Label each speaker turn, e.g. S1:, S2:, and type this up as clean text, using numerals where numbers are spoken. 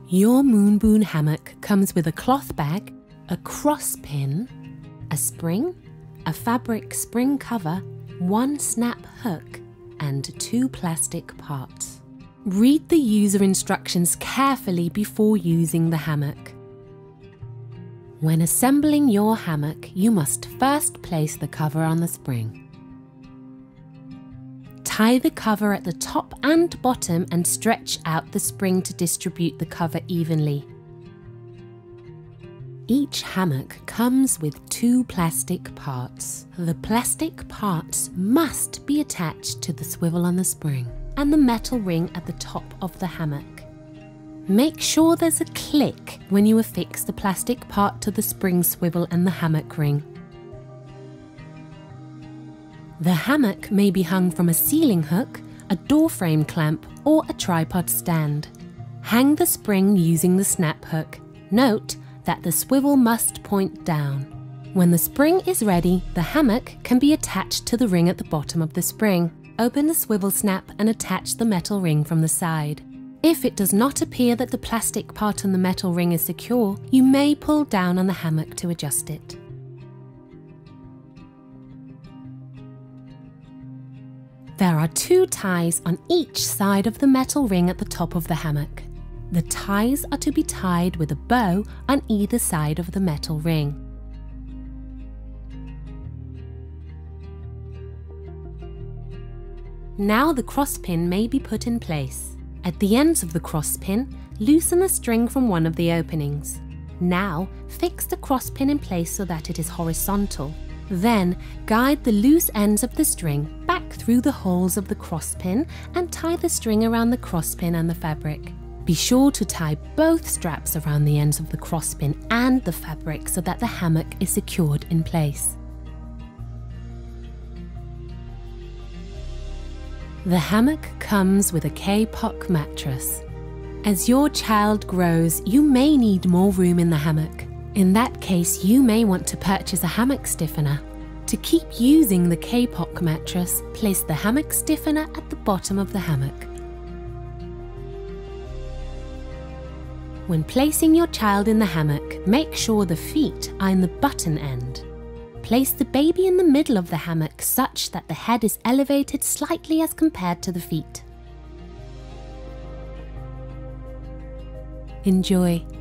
S1: Your Moonboon hammock comes with a cloth bag, a cross pin, a spring, a fabric spring cover, one snap hook, and 2 plastic parts. Read the user instructions carefully before using the hammock. When assembling your hammock, you must first place the cover on the spring. Tie the cover at the top and bottom and stretch out the spring to distribute the cover evenly. Each hammock comes with 2 plastic parts. The plastic parts must be attached to the swivel on the spring and the metal ring at the top of the hammock. Make sure there's a click when you affix the plastic part to the spring swivel and the hammock ring. The hammock may be hung from a ceiling hook, a door frame clamp, or a tripod stand. Hang the spring using the snap hook. Note that the swivel must point down. When the spring is ready, the hammock can be attached to the ring at the bottom of the spring. Open the swivel snap and attach the metal ring from the side. If it does not appear that the plastic part on the metal ring is secure, you may pull down on the hammock to adjust it. There are 2 ties on each side of the metal ring at the top of the hammock. The ties are to be tied with a bow on either side of the metal ring. Now the crosspin may be put in place. At the ends of the crosspin, loosen the string from one of the openings. Now fix the crosspin in place so that it is horizontal. Then guide the loose ends of the string back through the holes of the crosspin and tie the string around the crosspin and the fabric. Be sure to tie both straps around the ends of the crosspin and the fabric so that the hammock is secured in place. The hammock comes with a Kapok mattress. As your child grows, you may need more room in the hammock. In that case, you may want to purchase a hammock stiffener. To keep using the Kapok mattress, place the hammock stiffener at the bottom of the hammock. When placing your child in the hammock, make sure the feet are in the button end. Place the baby in the middle of the hammock such that the head is elevated slightly as compared to the feet. Enjoy.